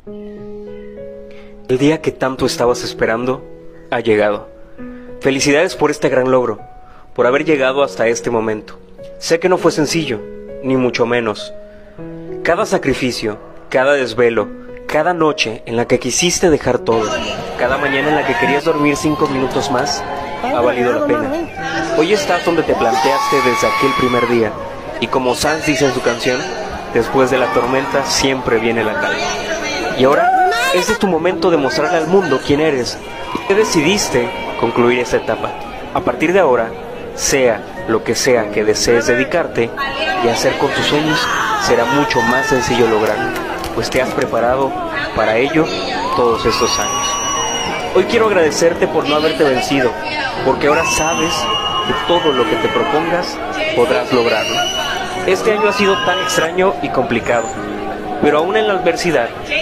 El día que tanto estabas esperando ha llegado. Felicidades por este gran logro, por haber llegado hasta este momento. Sé que no fue sencillo, ni mucho menos. Cada sacrificio, cada desvelo, cada noche en la que quisiste dejar todo, cada mañana en la que querías dormir 5 minutos más, ha valido la pena. Hoy estás donde te planteaste desde aquel primer día, y como Sans dice en su canción, después de la tormenta siempre viene la calma. Y ahora, este es tu momento de mostrarle al mundo quién eres, y que decidiste concluir esta etapa. A partir de ahora, sea lo que sea que desees dedicarte y hacer con tus sueños, será mucho más sencillo lograrlo, pues te has preparado para ello todos estos años. Hoy quiero agradecerte por no haberte vencido, porque ahora sabes que todo lo que te propongas podrás lograrlo. Este año ha sido tan extraño y complicado, pero aún en la adversidad